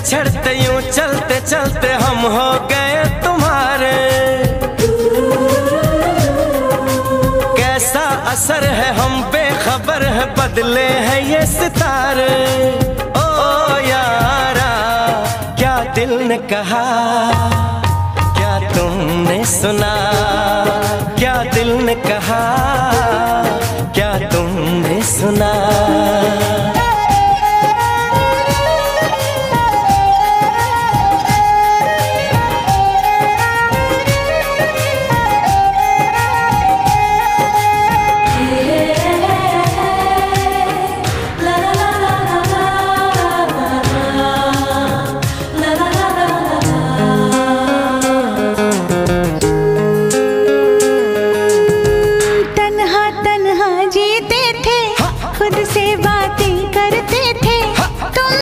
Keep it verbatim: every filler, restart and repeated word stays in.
बिछड़ते यूं चलते चलते हम हो गए तुम्हारे। कैसा असर है हम बेखबर है, बदले हैं ये सितारे। ओ यारा क्या दिल ने कहा, क्या तुमने सुना, क्या दिल ने कहा।